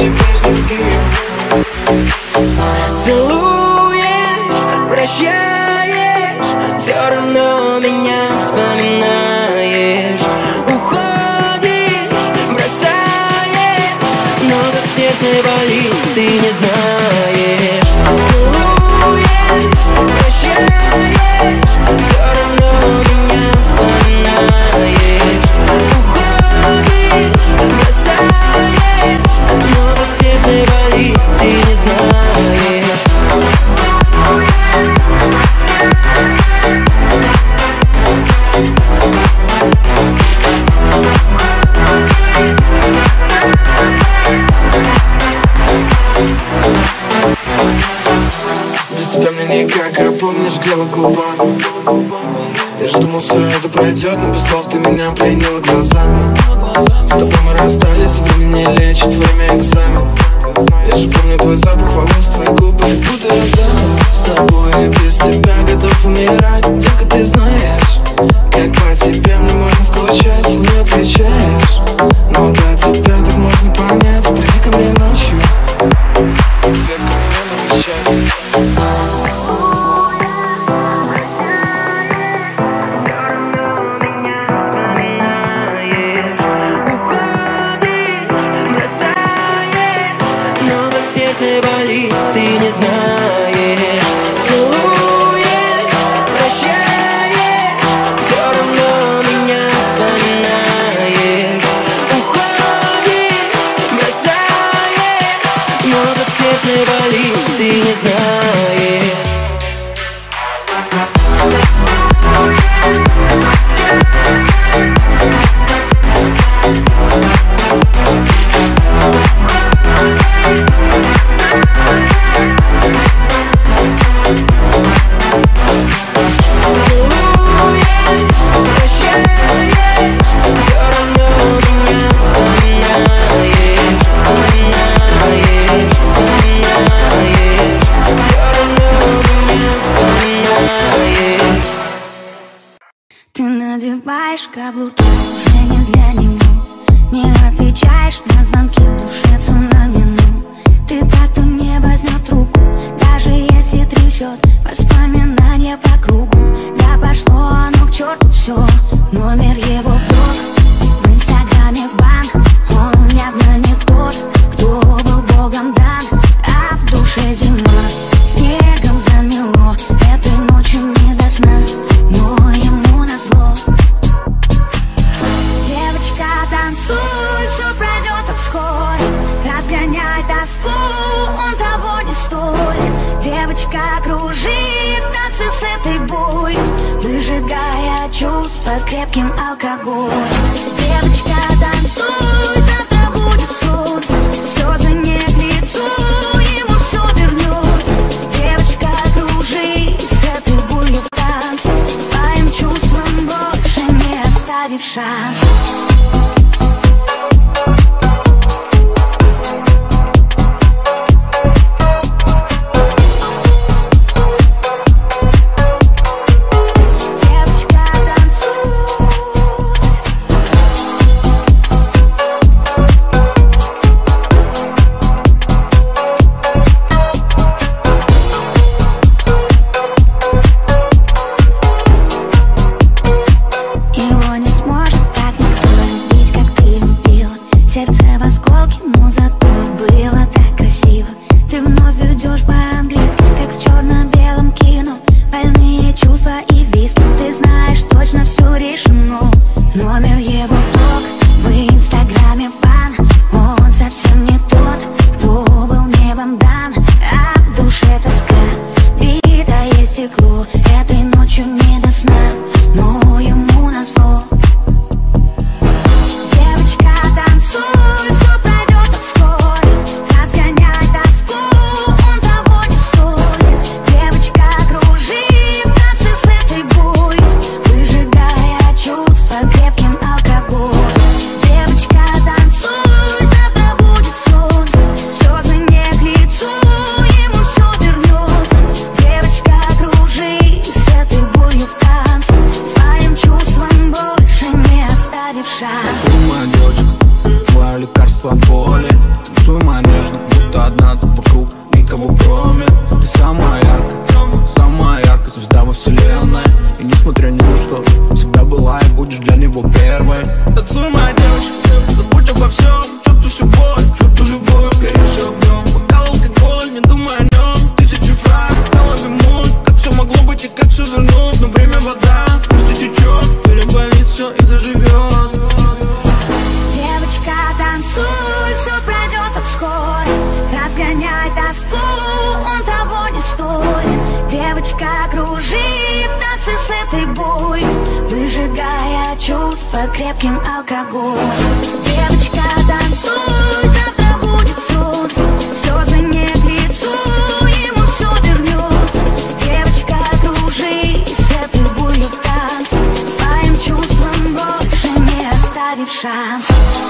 тебе с другим. Целуешь, прощаешь, все равно меня вспоминаешь. Уходишь, бросаешь, но как сердце болит, ты не знаешь. Целуешь, прощаешь, все равно меня вспоминаешь. Уходишь, бросаешь, но как сердце болит, ты не знаешь. Без тебя мне никак, а помнишь, грела губами. Я же думал, все это пройдет, но без слов ты меня пленила глазами. С тобой мы расстались, время не лечит, время экзамен. Я же помню твой запах волос, твои губы, как будто я заново с тобой, и без тебя готов умирать. Детка, ты знаешь, как по тебе мне можно скучать. Не отвечаешь, но до тебя так можно понять. Приди ко мне ночью, хоть редко меня навещай. Сердце болит, ты не знаешь. Целуешь, прощаешь, все равно меня вспоминаешь. Уходишь, бросаешь, но как сердце болит, ты не знаешь. Ты надеваешь каблуки уже не для него, не отвечаешь на звонки, в душе цунами. Ты так, кто не возьмет трубку, даже если трясет воспоминания по кругу. Да пошло оно к черту все, номер его в блог, в инстаграме в бан. Он явно не тот, кто был богом дан, а в душе зима, снегом замело. Этой ночью не до сна, но ему назло. Девочка, танцуй, все пройдет так скоро. Разгоняй тоску, он того не стоит. Девочка, кружи в танце с этой болью, выжигая чувства крепким алкоголем. Девочка, танцуй, завтра будет солнце, слезы не к лицу, ему все вернется. Девочка, кружи с этой болью в танце, своим чувствам больше не оставив шанс. Номер его в блог, в инстаграме в бан. Он совсем не тот, кто был небом дан, а в душе тоска, битое стекло. Этой ночью не до сна, но ему назло. Девочка, танцуй, все пройдет так скоро. Разгоняй тоску, он того не стоит. Девочка, кружи в танце с этой болью, выжигая чувства крепким алкоголем. Девочка, танцуй, завтра будет солнце, слезы не к лицу, ему все вернется. Девочка, кружи с этой болью в танце, своим чувствам больше не оставив шанс. Моя девочка, твое лекарство от боли. Танцуй, моя будто одна тут вокруг, никого кроме. Ты самая яркая звезда во вселенной. И несмотря ни на что, всегда была и будешь для него первой. Танцуй, моя девочка, забудь обо всем. Чувствуй всю боль, чувствуй любовь, гори все огнем. Бокал, алкоголь, не думай о нем. Тысячи фраз, в голове муть. Как все могло быть и как все вернуть. Но время вода, пусть и течет. Переболит все и заживет. Девочка, танцуй, все пройдет так скоро. Разгоняй тоску, он того не стоит. Девочка, кружи в танце с этой болью, выжигая чувства крепким алкоголем. Девочка, танцуй, завтра будет солнце. Слезы не к лицу, ему все вернется. Девочка, кружи с этой болью в танце, своим чувствам больше не оставив шанс.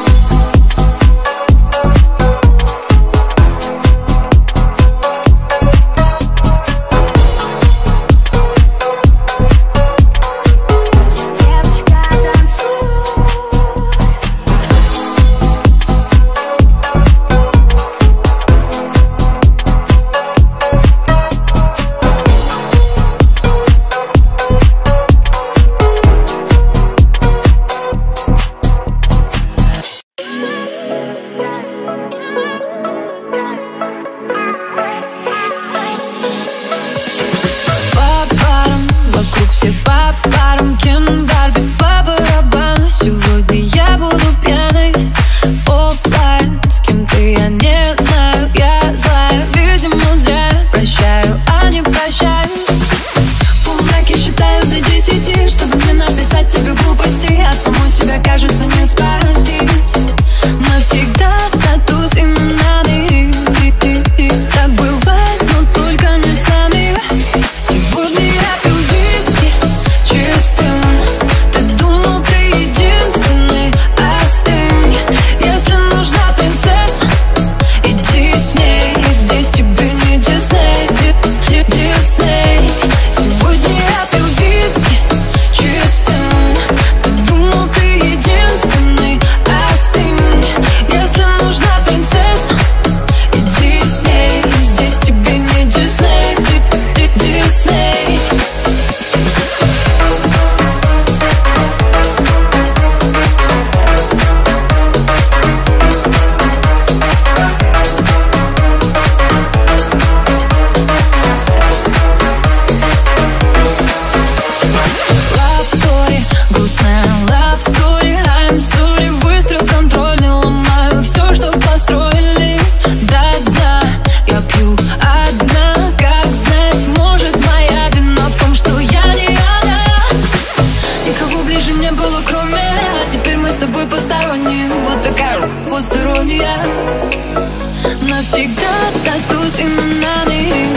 Навсегда тату с именами.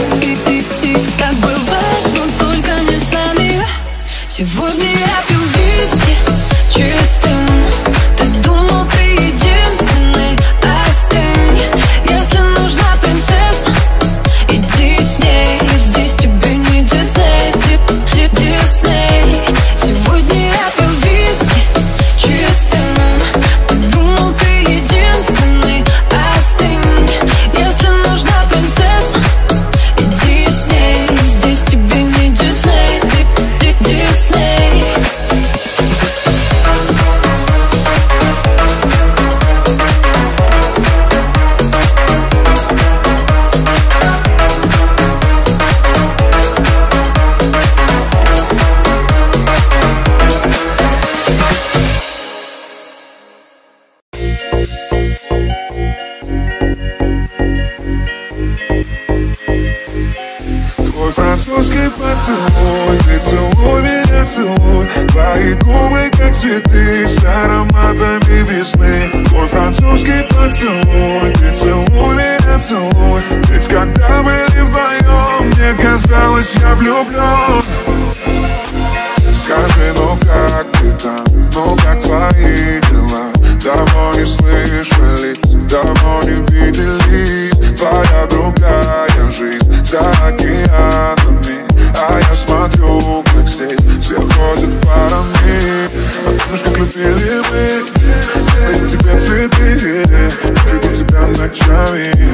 Так бывает, но только не с нами. Сегодня я пью виски чистым. Ты думал, ты единственный, остынь. Если нужна принцесса, иди с ней. Здесь тебе не Дисней, Дисней. Сегодня я пью виски чистым. Ты думал, ты единственный, остынь. Если нужна принцесса, иди с ней. Здесь тебе не Дисней, Дисней. Твой французский поцелуй, ты целуй меня, целуй. Твои губы, как цветы, с ароматами весны. Твой французский поцелуй, ты целуй меня, целуй. Ведь когда были вдвоем, мне казалось, я влюблен. Скажи, ну как ты там, ну как твои дела? Давно не слышали, давно не видели. Твоя другая жизнь за океанами, а я смотрю, как здесь все ходят парами. А помнишь, как любили мы, дарю тебе цветы, придут тебя ночами.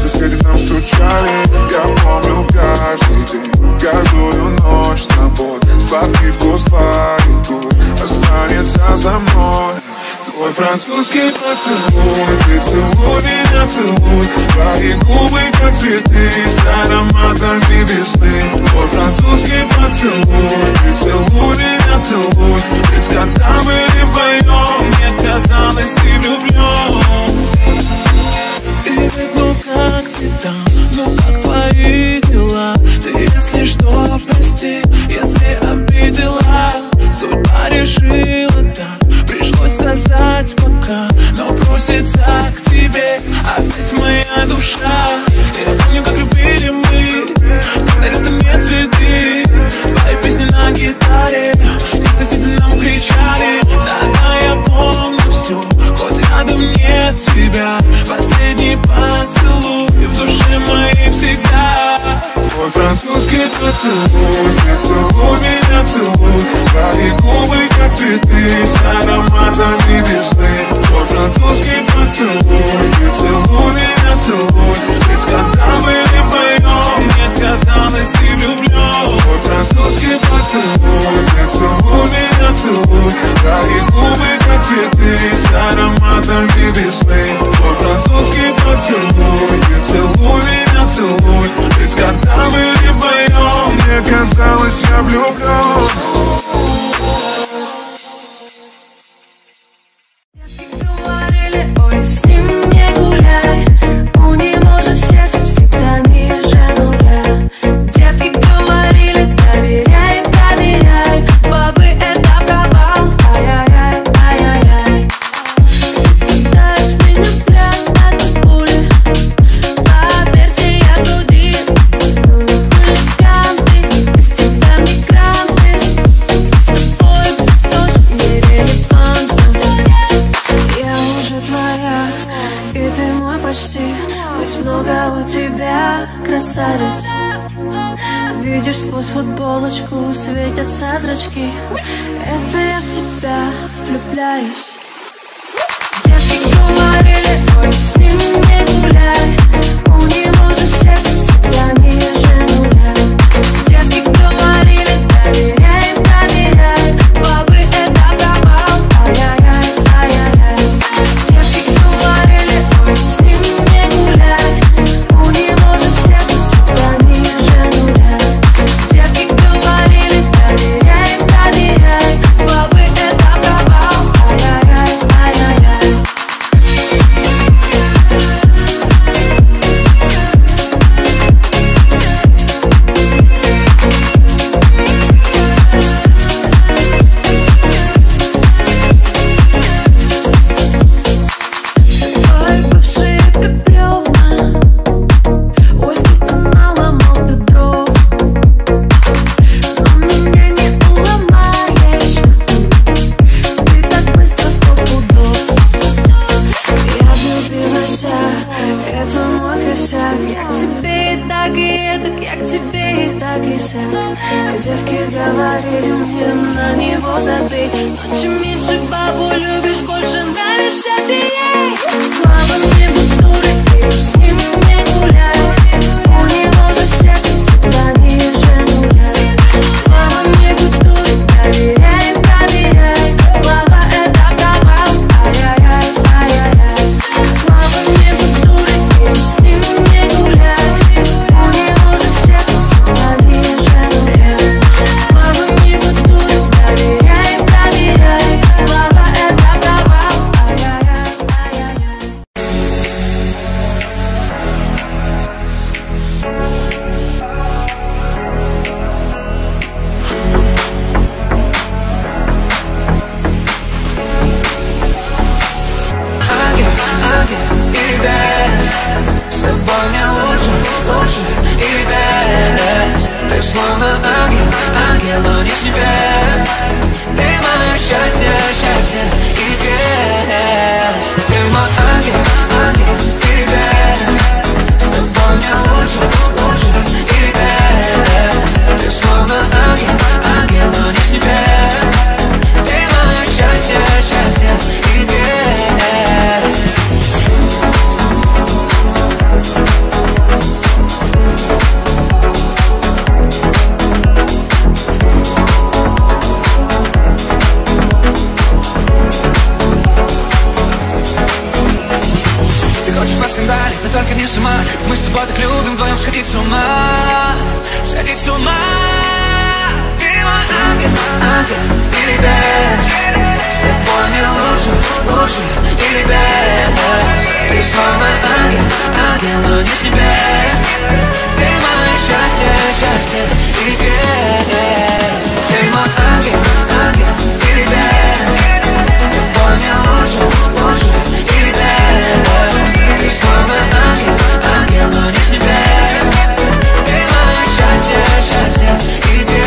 соседи нам стучали. Я помню каждый день, каждую ночь с тобой. Сладкий вкус твоих губ останется за мной. Твой французский поцелуй, ты целуй меня, целуй. Твои губы как цветы с ароматами весны. Твой французский поцелуй, ты целуй меня, целуй. Ведь когда были вдвоем, мне казалось, ты влюблен. Привет, ну как ты там, ну как твои дела? Ты, если что, прости, если обидела. Судьба решила так, пришлось сказать пока. Но просится к тебе опять моя душа. Я помню, как любили мы, когда рядом нет цветы. Твои песни на гитаре, все соседи нам кричали. Да, я помню все, хоть рядом нет тебя. Последний поцелуй в душе моей всегда. Твой французский поцелуй, ты целуй меня, целуй. Твои губы как цветы с ароматами весны. Твой французский поцелуй, ты целуй меня, целуй. Ведь когда были вдвоем, мне казалось, ты влюблен. Твой французский поцелуй, ты целуй меня, целуй. Твои губы как цветы с ароматами весны. Твой французский поцелуй, ты целуй меня, целуй. Ведь когда были вдвоем, мне казалось, я влюблен. Говорили, ой, с ним не гуляй. У него же в сердце всегда ниже нуля. Девки говорили, доверяй, проверяй. Бабы, это провал, ай-яй-яй, ай-яй-яй. Дашь мне взгляд, это пули. Поверься, я груди. Ну, хулиганты, из тебя мигранты. С тобой тоже нерелевантно. Я уже твоя, и ты мой почти. Ведь много у тебя, красавец. Видишь, сквозь футболочку светятся зрачки. Это я в тебя влюбляюсь. Девки говорили, ой, с ним не гуляй. У него же в сердце всегда ниже нуля. Девки говорили, доверяй, проверяй. Бабы, это провал, ай-яй-яй, ай-яй-яй. Девки говорили, ой, с ним не гуляй. У него же в сердце всегда ниже нуля. Девки говорили, доверяй, проверяй. Бабы, это провал, ай-яй-яй, ай-яй-яй. Твои бывшие как бревна. Ой, сколько наломал ты дров. Но меня не уломаешь. Ты так быстро 100 пудов. Я влюбилась, это мой косяк. Я к тебе и так, и эдак. Я к тебе и так, и сяк. Девки говорили мне, на него забей. Но чем меньше бабу любишь, больше нравишься ты ей. Мама, не будь дурой, и с ним не гуляй. У него же в сердце всегда ниже нуля. Мама, не будь дурой, доверяй, проверяй. Лава, это провал, ай-яй-яй, ай-яй-яй. Мама, не будь дурой, и с ним не гуляй. У него же в сердце всегда ниже нуля. Мама, не будь дурой, доверяй, проверяй. Лава, это провал, ай-яй-яй, ай-яй-яй. хочешь поскандалить, но только не сама. Мы с тобой так любим вдвоем сходить с ума. Сходить с ума. Ты мой ангел, ангел или бес. С тобой мне лучше, лучше или без. Ты словно ангел, ангел, но не с небес. Ты мое счастье, счастье или без. Ты мой ангел, ангел или без. С тобой мне лучше, лучше или без. Ты словно ангел, ангел, но не с небес. Ты мое счастье, счастье или без.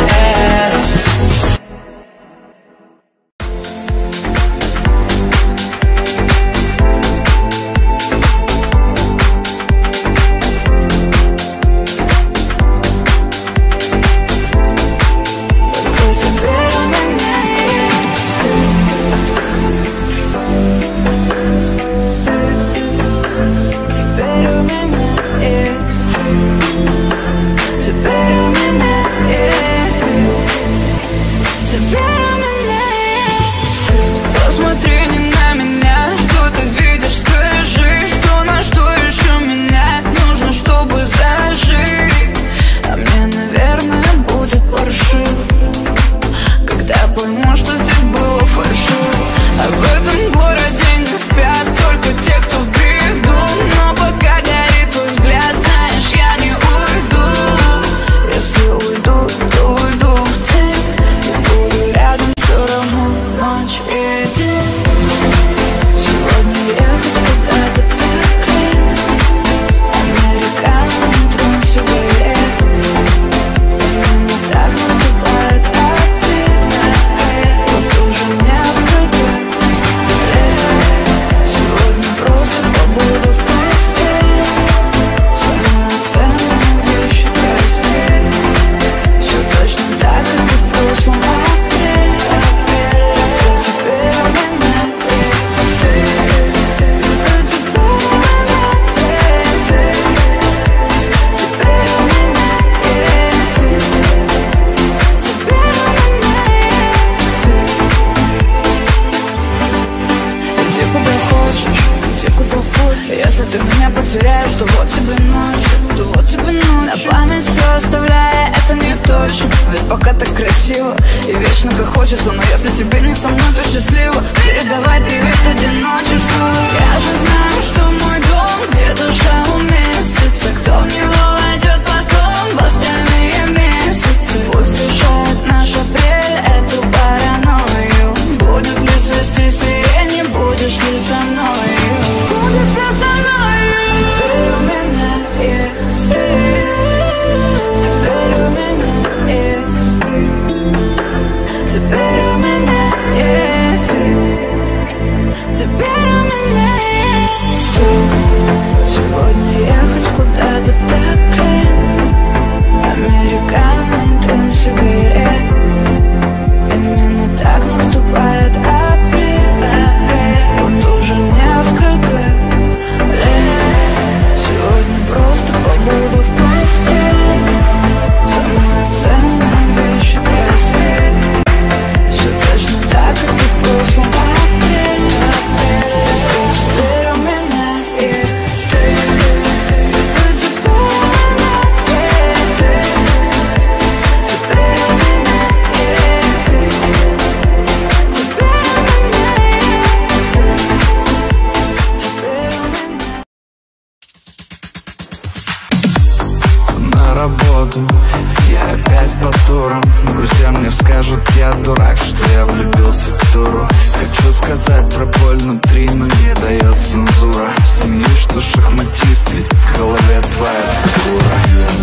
Я опять по турам. Друзья мне скажут, я дурак, что я влюбился в туру. Хочу сказать про боль внутри, но не дает цензура. Смеюсь, что шахматист, ведь в голове твоя фигура.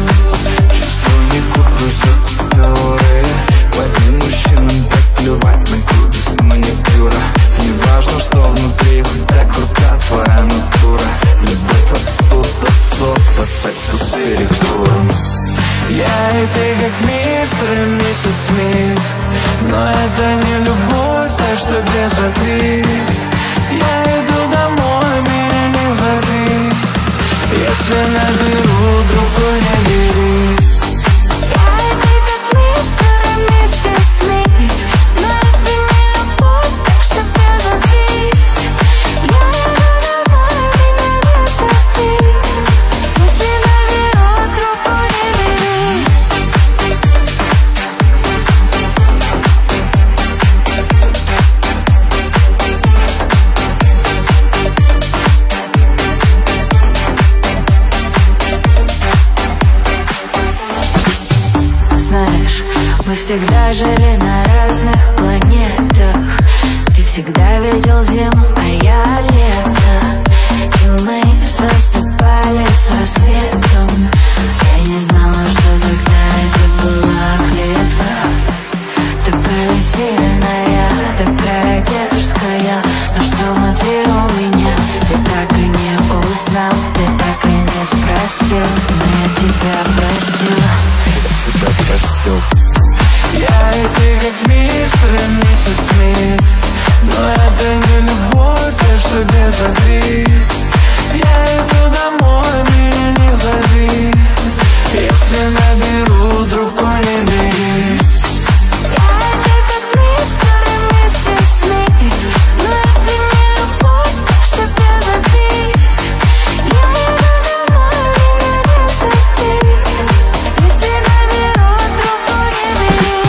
Чувствую, не купюсь от теории. По одним мужчинам так плевать на грубость маникюра. Не важно, что внутри, хоть так крута твоя натура. Любовь от по сексу с перекуром. Я и ты как мистер и миссис Смит, но это не любовь, так что где же ты? Я иду домой, меня не зови. Если наберу, другой не бери. Я и ты как мистер и миссис Смит, но это не любовь, так что где же ты? Я иду домой, меня не зови. Мы всегда жили на разных планетах. Ты всегда видел зиму, а я лето. И мы засыпали с рассветом. Я не знала, что тогда это была клетка. Такая сильная, такая дерзкая. Но что внутри у меня, ты так и не узнал, ты так и не спросил. Но я тебя простил. Я тебя простил. Я и ты как мистер и миссис Смит. Но это не любовь, так что без обид. Я иду домой, меня не зови. Если наберу, трубку не бери. Я и ты как мистер и миссис Смит. Но это не любовь, так что без обид. Я иду домой, меня не зови. Если наберу, трубку не бери.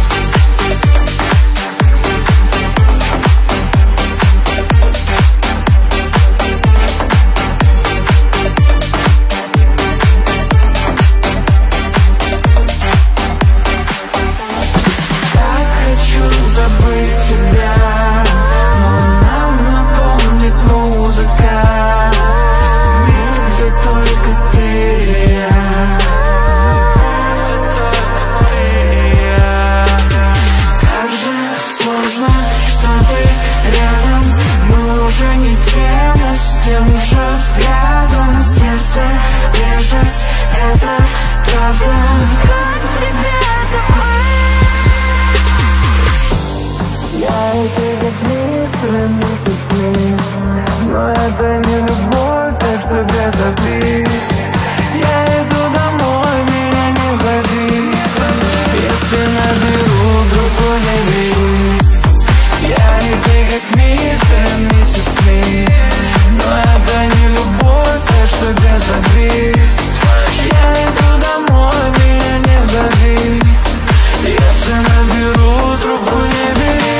Так хочу забыть тебя, но нам напомнит музыка. Мир, где только ты и я. Как же сложно, что ты рядом. Мы уже не те, но с тем же взглядом. Сердце режет, это правда. Как тебя забыть? Я и ты как мистер и миссис Смит. Но это не любовь, так что без обид. Я иду домой, меня не зови. Если наберу, трубку не бери. Я и ты как мистер и миссис Смит. Но это не любовь, так что без обид. Я иду домой, меня не зови. Если наберу, трубку не бери.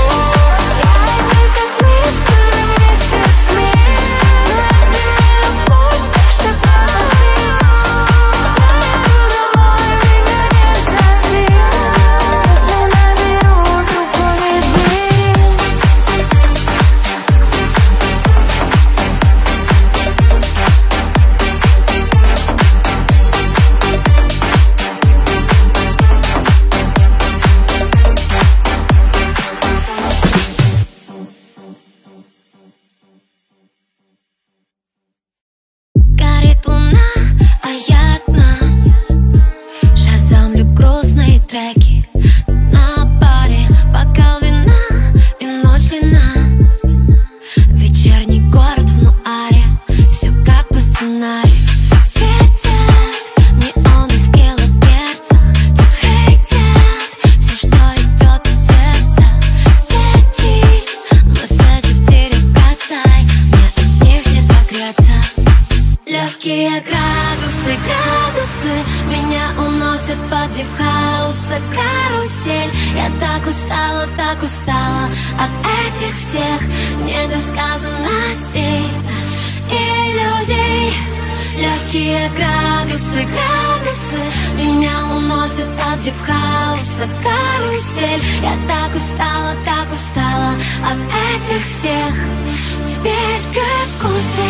Горит луна, а я одна. Шазамлю грустные треки на баре, бокал вина и ночь длина. Вечерний город в нуаре, все как по сценарию. Светят неоны в килоперцах, тут хейтят все, что идет от сердца. Сети, массажи в тире бросай, мне от них не согреться. Легкие градусы, градусы меня уносят по дип-хауса карусель. Я так устала от этих всех недосказанностей, иллюзий. Легкие градусы, градусы меня уносят по дип-хауса карусель. Я так устала от этих всех. Теперь ты в курсе.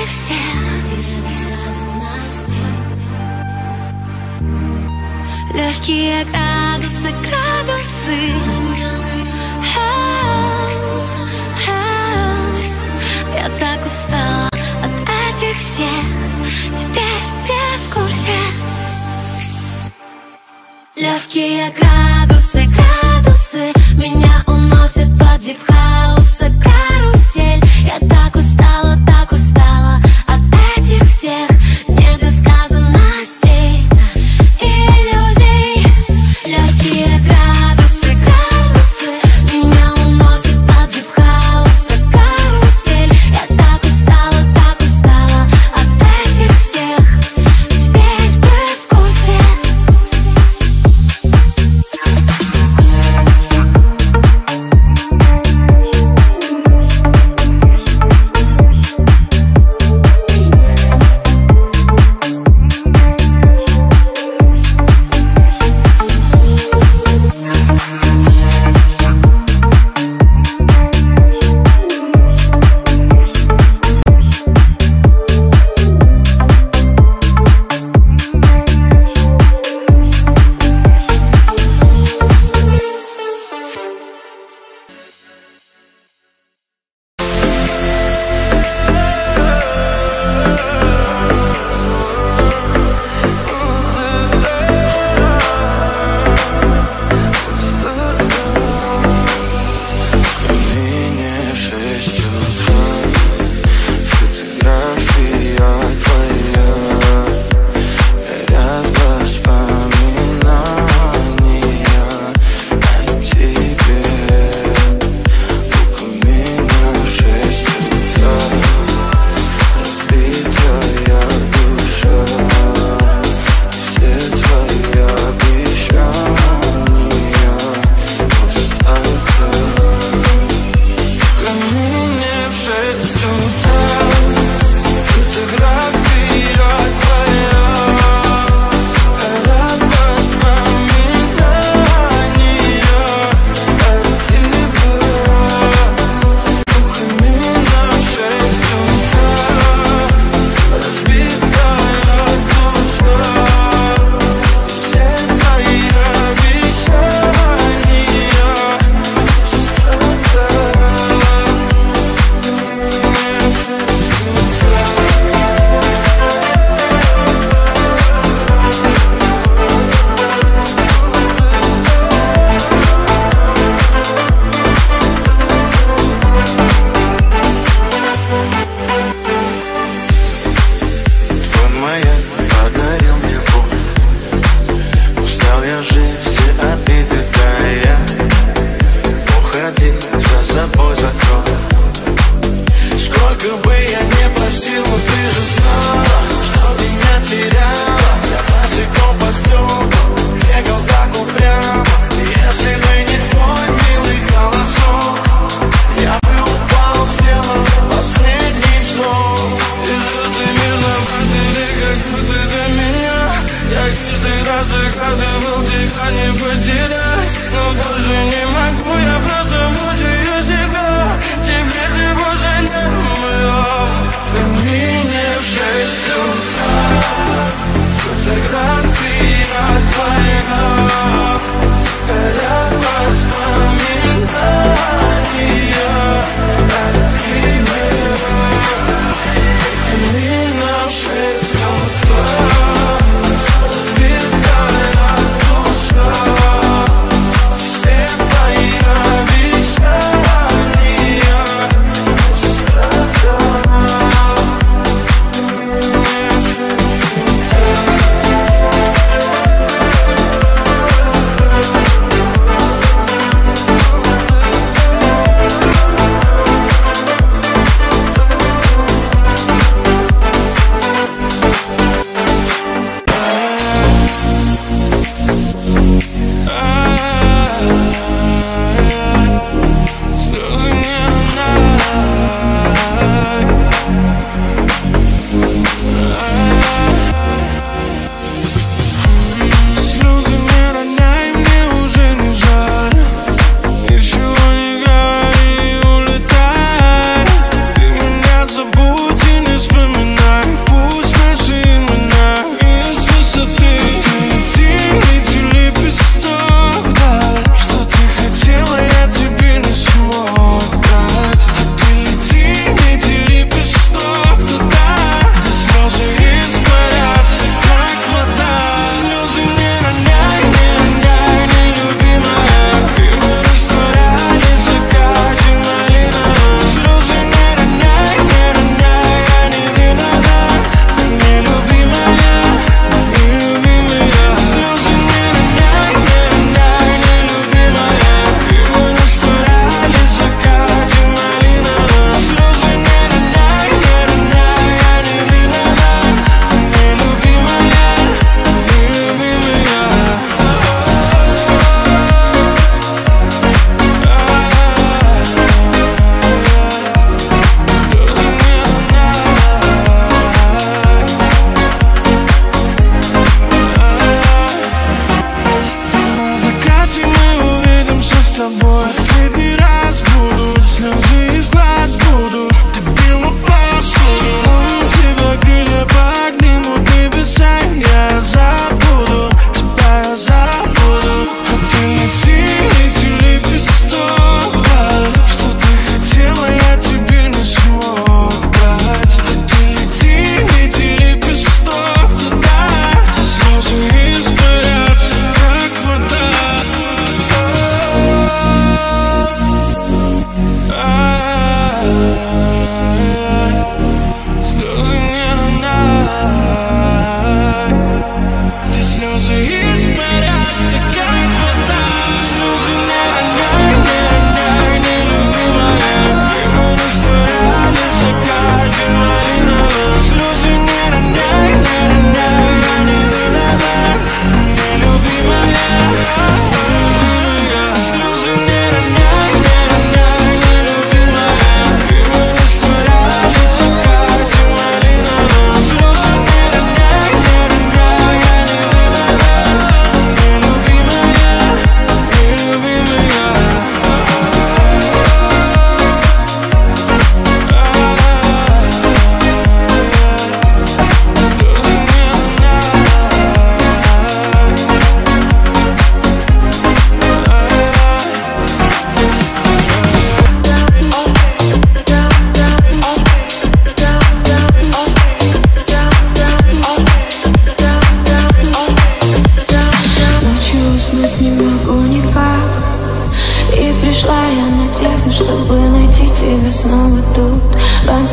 всех. Легкие градусы, градусы. Я так устала от этих всех. Теперь ты в курсе. Легкие градусы, градусы. Меня уносит под дип-хаус и карусель. Я так устала от этих всех недосказанностей, иллюзий. Легкие градусы, градусы. Меня уносит под дип-хаус и карусель. Я так устала от этих всех. Теперь ты в курсе.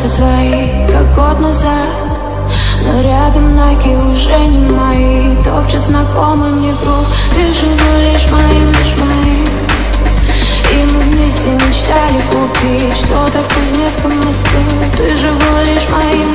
пальцы твои, как год назад. Но рядом ноги уже не мои, топчет знакомый мне круг. Ты же был лишь моим. И мы вместе мечтали купить что-то в Кузнецком мосту. Ты же был лишь моим.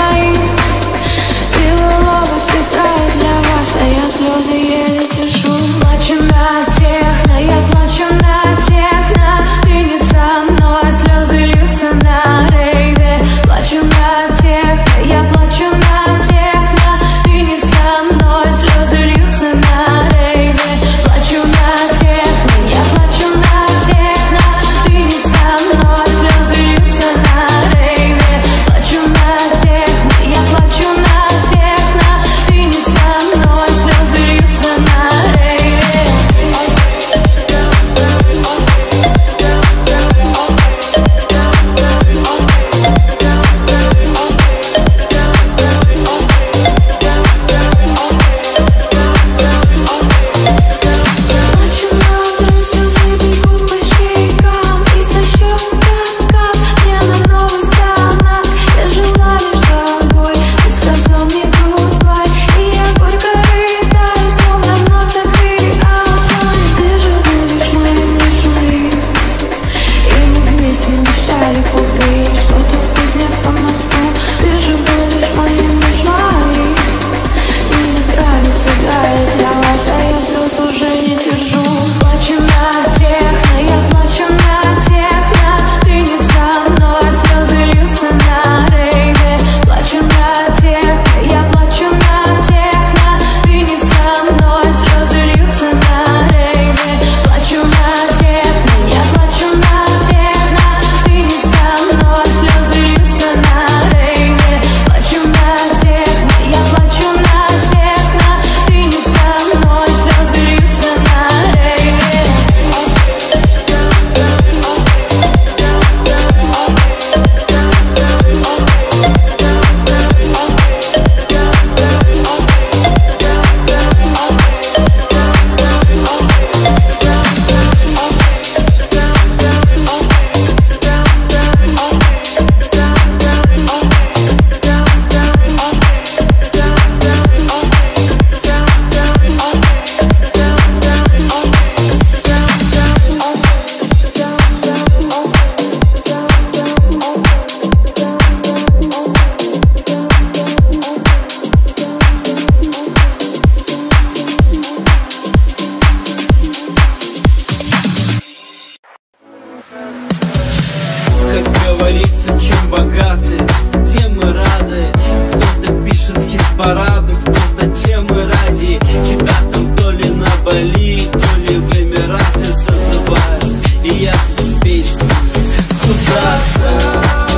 И лиловость играет для вас, а я слезы еле держу. Плачу на техно, я плачу на техно. Ты не со мной, слезы льются на рейве. Плачу на техно, я плачу на техно. Ты не со мной, слезы льются на рейве. Плачу на техно, я плачу на техно. Ты не со мной, слезы льются на рейве. Плачу на техно, я плачу на техно. Ты не со мной, слезы льются на рейве. Плачу на взрыв, слезы бегут по щекам. И со щек кап-кап, мне на новый станок. Я жила лишь тобой, ты сказал мне goodbye. И я горько рыдаю, словно вновь закрыли огонь. Ты же был лишь моим. И мы вместе мечтали купить что-то в Кузнецком мосту. Ты же был лишь моим. И мне нравится, играет для вас, а я слез уже не держу. Плачу на техно, я плачу на техно. Ты не со мной, слезы льются на рейве. Плачу на техно, я плачу на техно. Ты не со мной, слезы льются на рейве. Плачу на техно, я плачу на техно. Ты не со мной, слезы льются на рейве. Плачу на техно, я плачу на техно. Ты не со мной, слезы льются на рейве. Как говорится, чем богаты, тем и рады. Кто-то пишет хит-парады, кто-то темы ради. Тебя там то ли на Бали, то ли в Эмираты зазывают. И я тут с песней куда-то.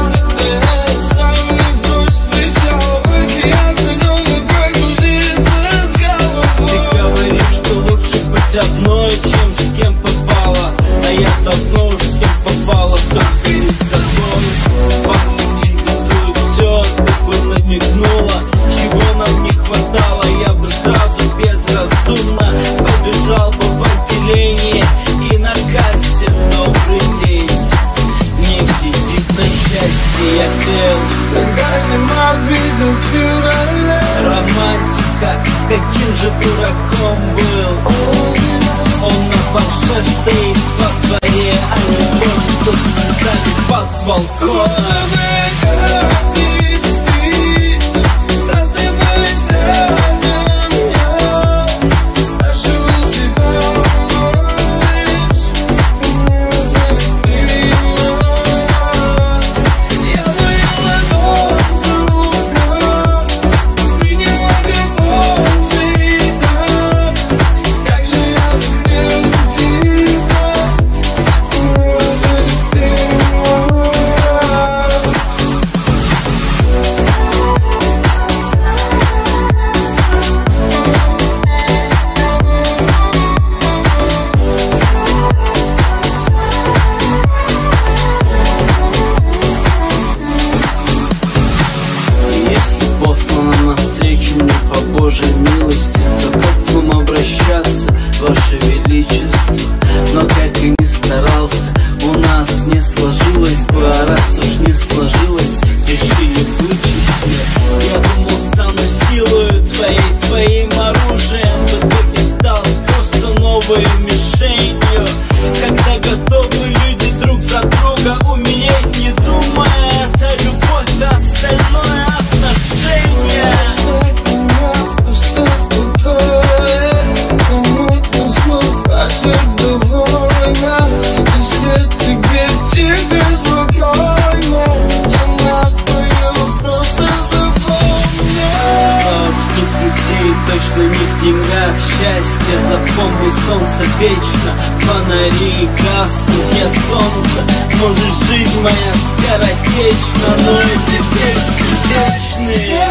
Ты говоришь, что лучше быть одной, чем с кем попало. А я давно уж с кем попало, только не с тобой. Пахнет мне диктует все, ты бы намекнула, чего нам не хватало. Я бы сразу безраздумно побежал бы в отделение и на кассе добрый день. Не кредит на счастье, я пел. Когда зима видел в феврале, Романтика, каким же дураком был. Он на борше стоит во дворе, а любовь тут с цветами под балконом. Божьей милости, то как к вам обращаться, Ваше Величество? Но как и не старался, у нас не сложилось бы, а раз уж не сложилось, и пути, точно не в деньгах счастье. Запомни, солнце вечно, фонари гаснут, я солнце. Может, жизнь моя скоротечна, но эти песни вечные.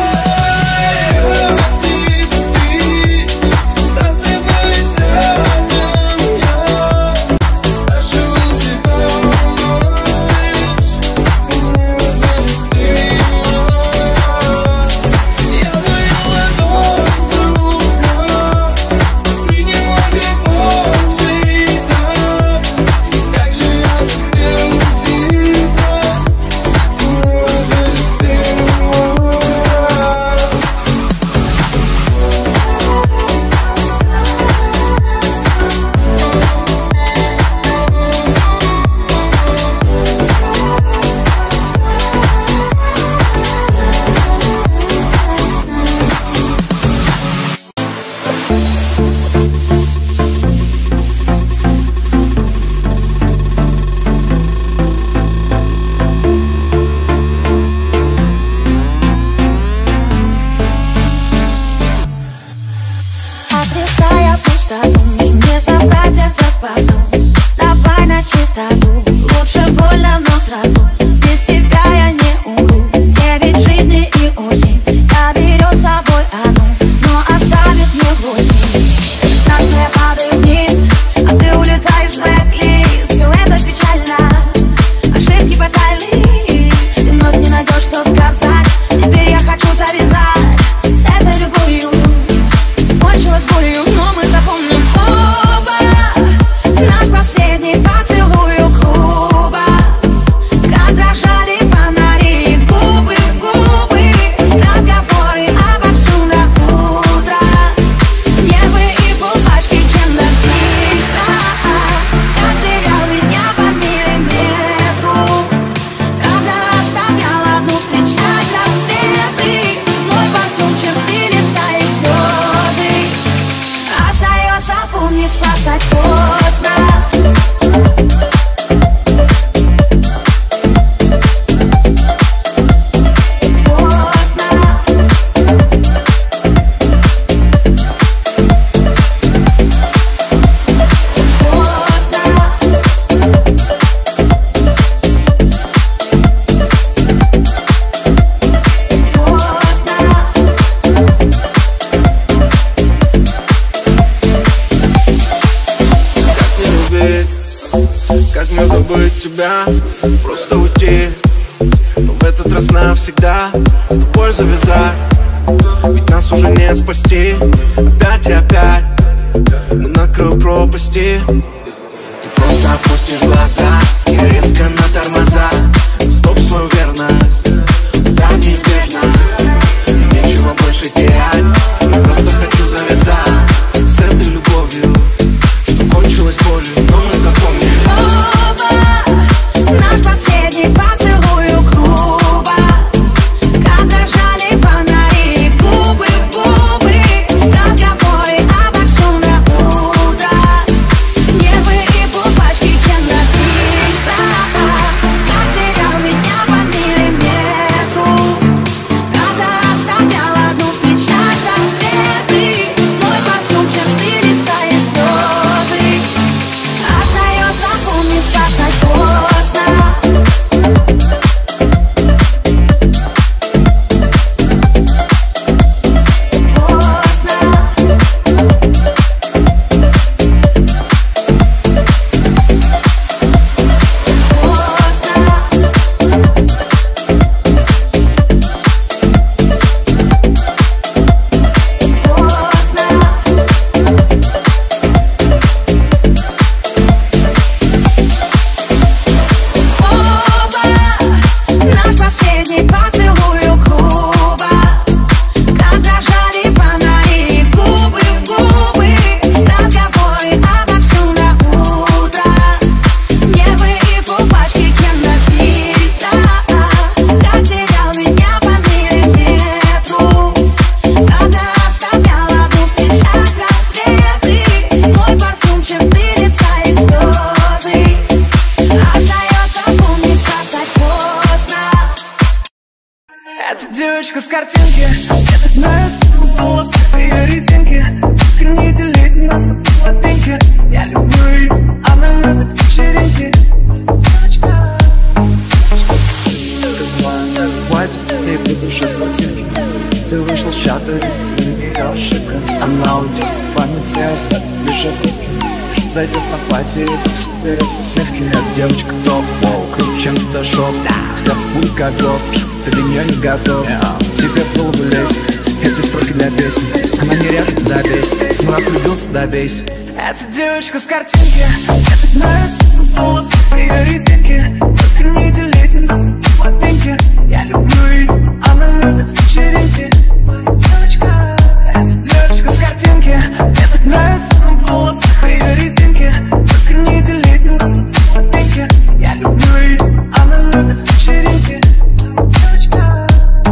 Отрицая пустоту, мне не забрать этот позор. Давай на чистоту, лучше больно, но сразу. Без тебя я не умру. 9 жизней и осень заберет с собой одну, но оставит мне 8. 16 я падаю вниз, а ты улетаешь в блэк-лист. Все это печально, ошибки батальи. Ты вновь не найдешь, что сказать. Теперь я хочу завязать с этой любовью. Кончилась болью, но мы запомним оба наш последний поцелуй у клуба. Как дрожали фонари, губы в губы, разговоры обо всем до утра. Нервы и булочки, чем достигла. Потерял меня по миллиметру, когда оставлял одну встречать рассветы. Мой парфюм, черты лица и слезы. Остается помнить, спасать поздно. Как мне забыть тебя, просто уйти, но в этот раз навсегда с тобой завязать. Ведь нас уже не спасти, опять и опять мы на краю пропасти. Ты просто опустишь глаза и резко на тормоза. Стоп свою верность, да, неизбежно. И нечего больше терять, я просто хочу завязать с этой любовью, что кончилась болью, но мы запомним. Наш последний поцелуй у клуба. Как дрожали фонари, губы в губы, разговоры обо всем до утра. Нервы и булочки, чем достигла. Потерял меня по миллиметру, когда оставлял одну встречать рассветы. Мой парфюм, черты лица и слезы. Остается помнить, спасать поздно. Наш последний поцелуй у клуба. Как дрожали фонари, губы в губы, разговоры обо всем до утра. Нервы и булочки, кем напиться. Потерял меня по миллиметру, когда оставлял одну встречать рассветы. Мой парфюм, черты лица и слезы. Остается помнить, спасать поздно. Эта девочка с картинки, мне так нравится волосы. Задает ее ошибка. Она уйдет, память остаток лишь обидки. Зайдет на пати и соберется сливки. Эта девочка топ, круче, чем фотошоп. Сердце будет как гоп, ты для нее не готов. Тебе в голову лезет эти строки для песни. Она не режет, да бесит. Снова влюбился, да бейся. Эта девочка с картинки, мне так нравится волосы по ее резинке. Только не делите нас на половинки. Я люблю ее, она любит вечеринки. Моя девочка, эта девочка с картинки, мне так нравится волосы по ее резинке. Только не делите нас на половинки. Я люблю ее, она любит вечеринки. Моя девочка,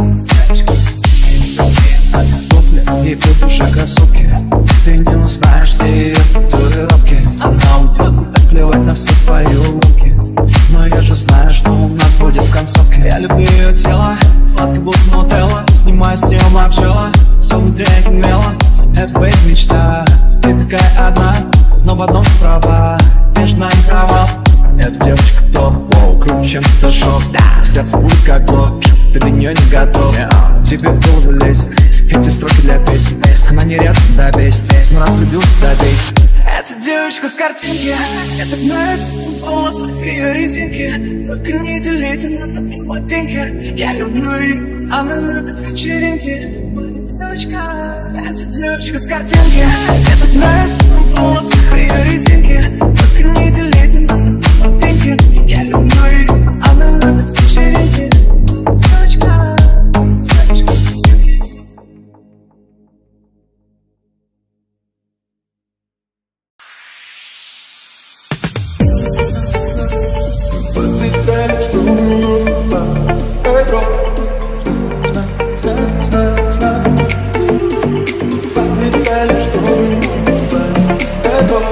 после ей купишь уже кроссовки. Ты не узнаешь все ее татуировки. Она уйдет, так плевать на все твои улыбки. Но я же знаю, что у нас будет в концовке. Я люблю ее тело, сладко будто нутелла. Снимаю с нее марджела, все внутри гнело. Это бейт мечта, ты такая одна, но в одном ты права, нежна и права. Эта девочка топ, круче, чем фотошоп. Сердце будет как блок, ты для нее не готов. Тебе в голову лезет эти строки для песни. Она не рядом, да бесит. Снова влюбился, да бесит. эта девочка с картинки, мне так нравится волосы в ее резинке. Только не делите нас на половинки. Я люблю ее, она любит вечеринки. Моя девочка, эта девочка с картинки, мне так нравится волосы в ее резинке. Только не делите нас на половинки. Я люблю ее, она любит вечеринки. Моя девочка, девочка с картинки. Подметали, что нужно. Эй, бро. Знай. Подметали, что нужно. Эй, бро.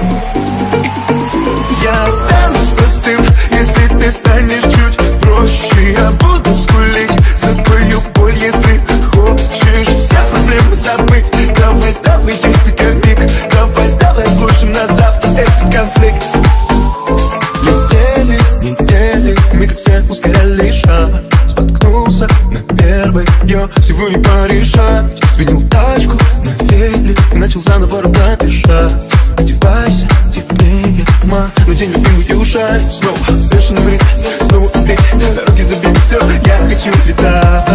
Я останусь простым, если ты станешь чуть проще. Я буду скулить за твою боль, если хочешь все проблемы забыть. Давай, есть только миг. Давай, отложим на завтра этот конфликт. Недели, мы как все ускоряли шаг. Споткнулся на первой, я всего не порешать. Сменил тачку на велик и начал заново ровно дышать. Одевайся, теплее, но день любимый ушай. Снова бешеный ритм, снова ты, дороги забили, все, я хочу летать.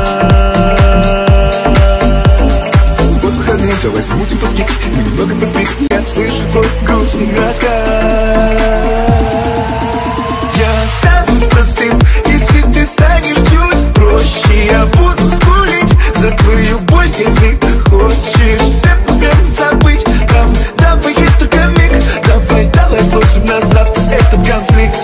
Вот выходные, давай замутим поски, немного подпих. Я слышу твой грустный рассказ. Я останусь простым, если ты станешь чуть проще. Я буду скулить за твою боль, если хочешь все проблемы забыть. Давай, есть только миг. Давай, отложим на завтра этот конфликт.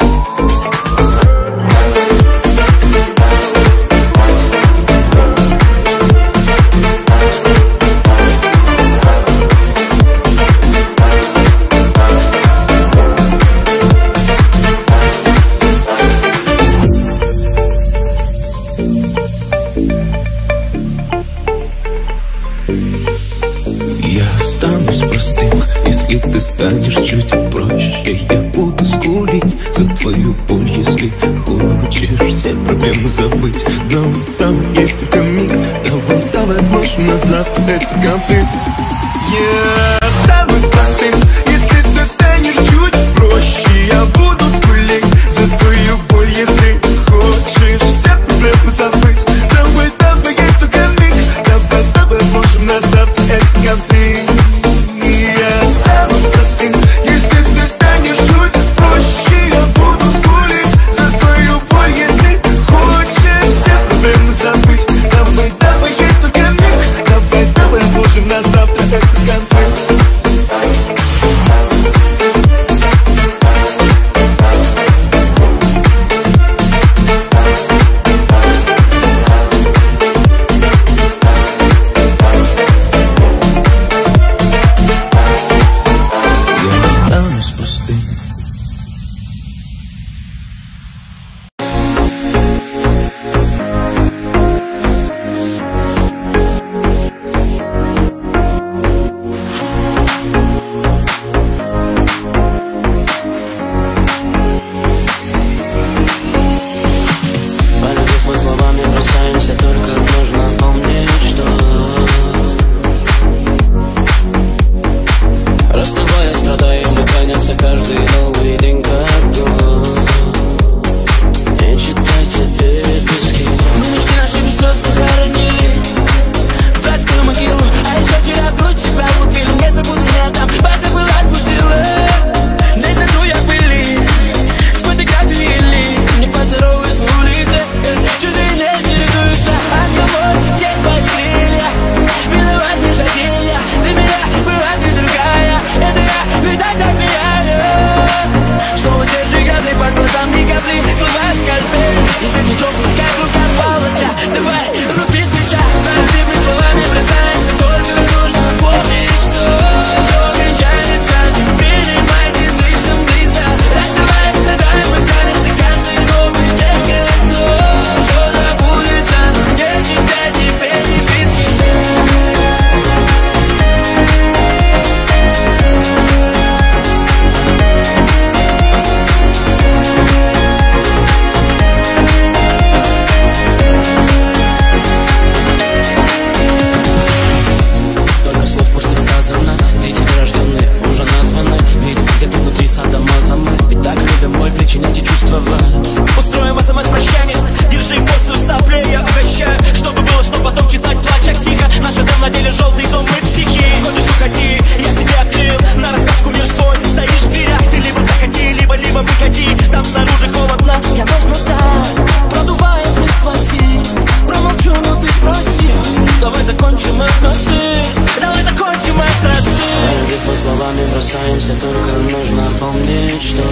Если ты станешь чуть проще, я буду скулить за твою боль, если хочешь все проблемы забыть. Но там есть только миг. Давай отложим на завтра этот конфликт. Я останусь простым, если ты станешь чуть проще. Я буду скулить за твою боль, если хочешь все проблемы забыть. Давай, есть только миг. Давай, отложим на завтра этот конфликт. Я останусь простым, если ты станешь чуть проще. Я буду скулить за твою боль, если хочешь все проблемы забыть. Давай, есть только миг. Давай, отложим на завтра этот конфликт. закончим этот цирк. Давай закончим этот цирк. Ведь мы словами бросаемся, только нужно помнить, что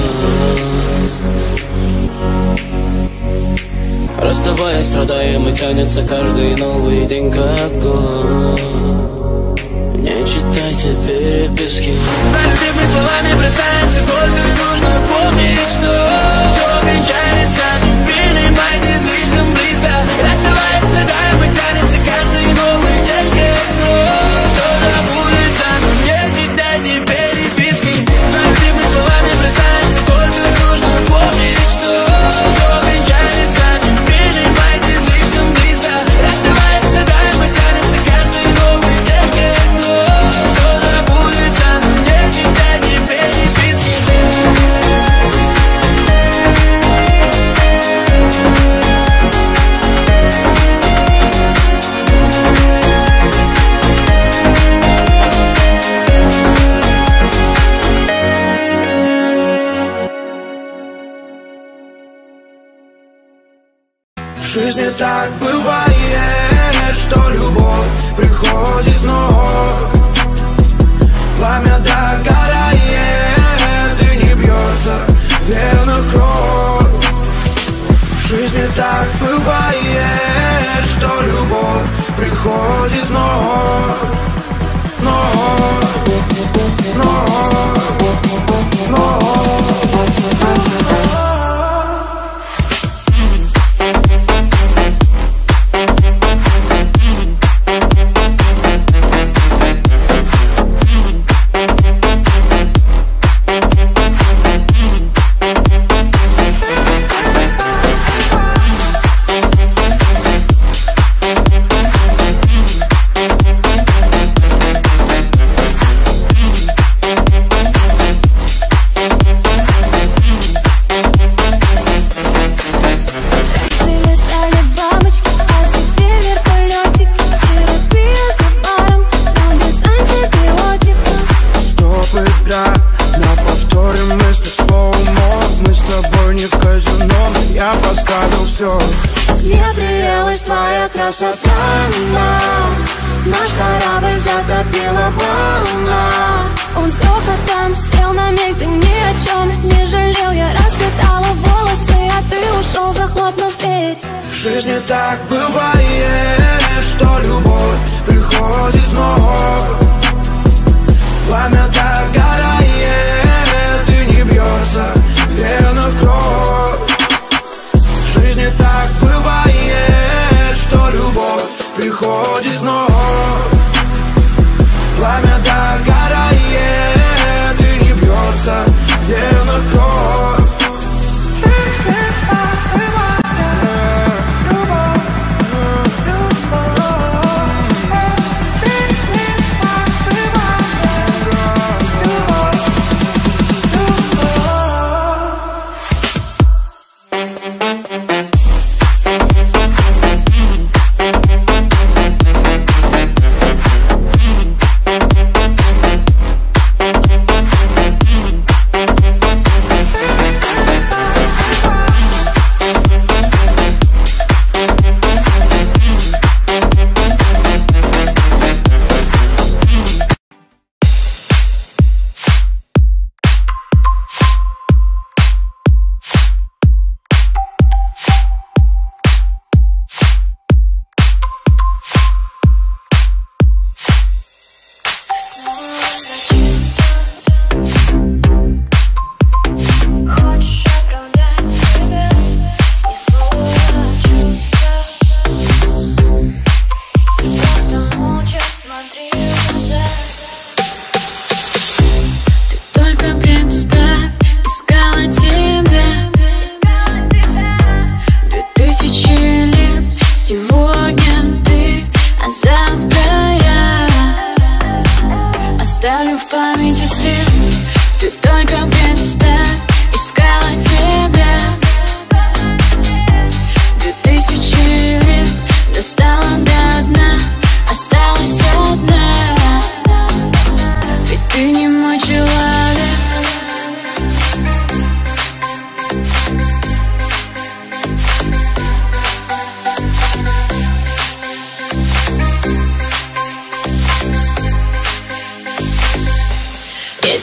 расставаясь, страдаем, и тянется каждый новый день как год. Не читайте переписки. Ведь мы словами бросаемся, только нужно помнить, что все кончается, не принимайте слишком близко. Расставаясь, страдаем, и тянется каждый новый день как год. Все забудется, но не читайте переписки. Ведь мы словами бросаемся, только нужно помнить, что все кончается, не принимайте слишком близко. Расставаясь, страдаем, и тянется каждый новый день как год. Все забудется, но не читайте переписки. В жизни так бывает, что любовь приходит вновь. Пламя догорает, и не бьется в венах кровь. В жизни так бывает, что любовь приходит вновь. Мне приелась твоя красота, наш корабль затопила волна. Он с грохотом сел на миг, ты ни о чем не жалел. Я расплетала волосы, а ты ушел, захлопнув дверь. В жизни так бывает, что любовь приходит вновь. Пламя догорает, и не бьется в венах кровь. В жизни так бывает, что любовь приходит вновь. Пламя догорает, и не бьется в венах кровь.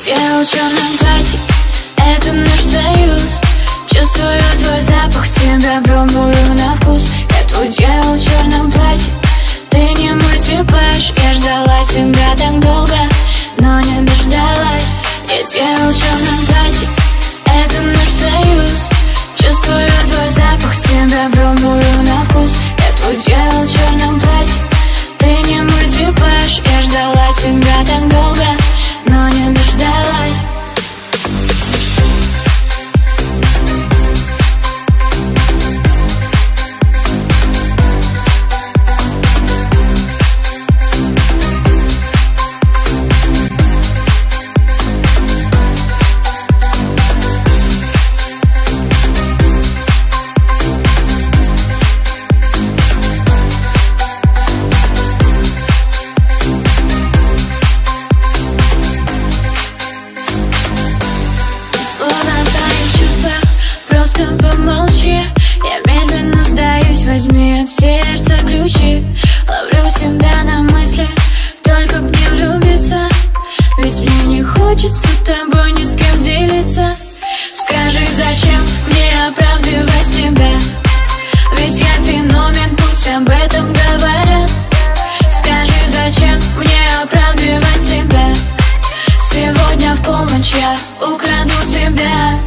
тело в черном платье, это наш союз. Чувствую твой запах, тебя пробую на вкус. Я твой тело в черном платье, ты не мой типаж. Я ждала тебя так долго, но не дождалась. Я тело в черном платье, это наш союз. Чувствую твой запах, тебя пробую на вкус. Я твой тело в черном платье, ты не мой типаж. Я ждала тебя так долго, но не дождалась. Возьми от сердца ключи, ловлю себя на мысли, только б не влюбиться. Ведь мне не хочется тобой ни с кем делиться. Скажи, зачем мне оправдывать себя? Ведь я феномен, пусть об этом говорят. Скажи, зачем мне оправдывать себя? Сегодня в полночь я украду тебя.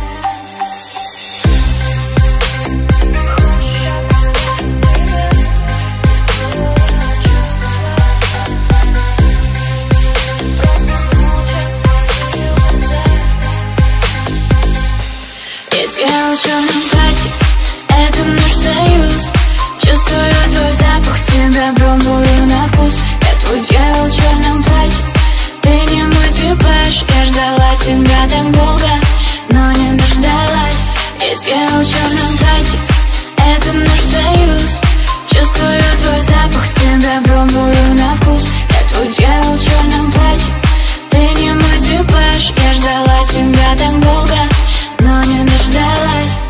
Я в черном платье, это наш союз. Чувствую твой запах, тебя пробую на вкус. Я твой тело в черном платье, ты не мой типаж. Я ждала тебя так долго, но не дождалась. Я тело в черном платье, это наш союз. Чувствую твой запах, тебя пробую на вкус. Я твой тело в черном платье, ты не мой типаж. Я ждала тебя так долго, но не дождалась.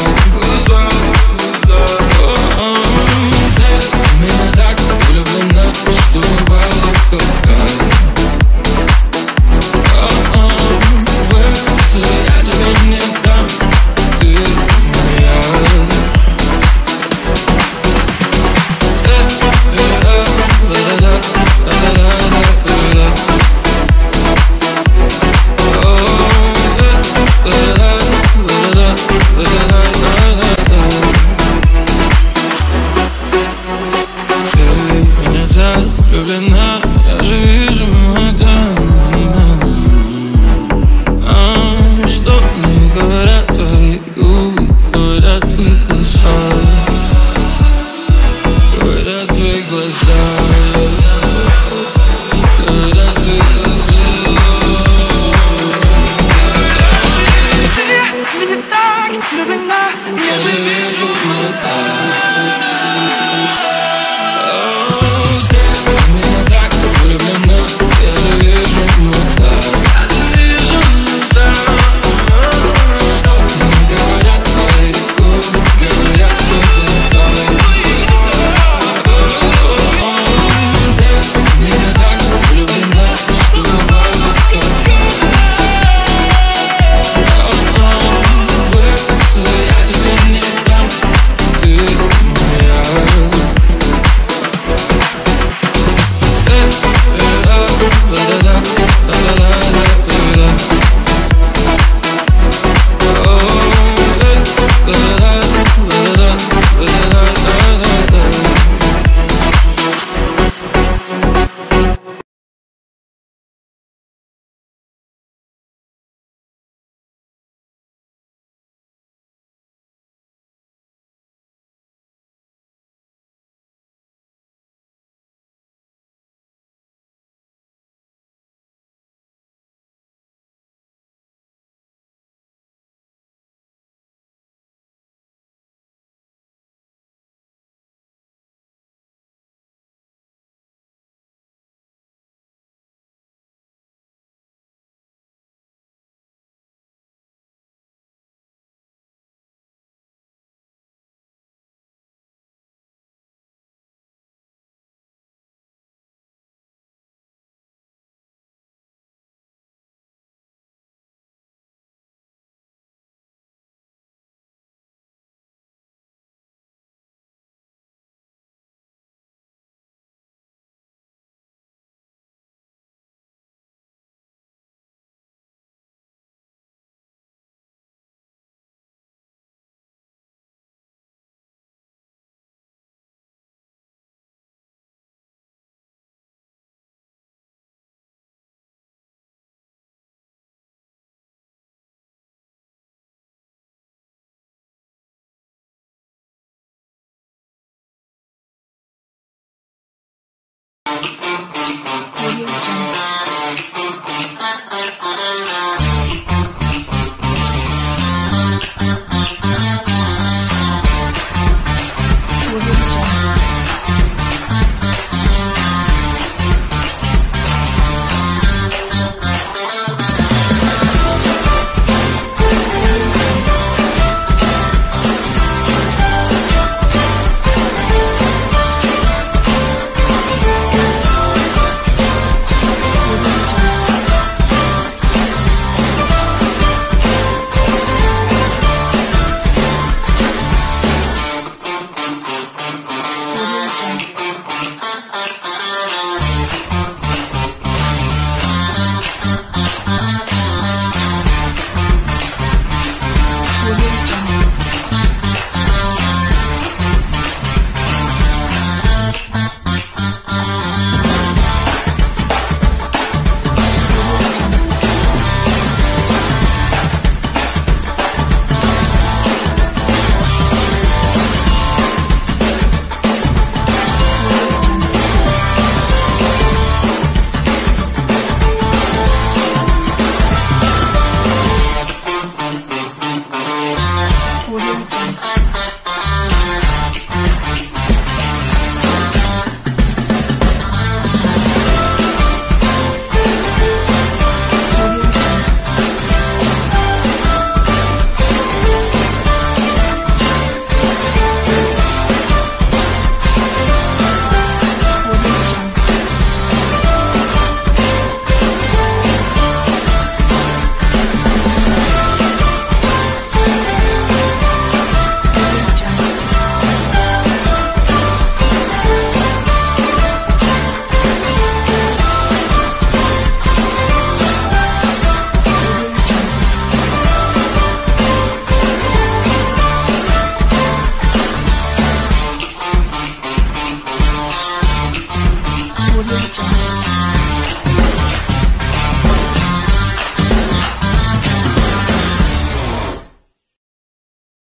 Влюблена влюблена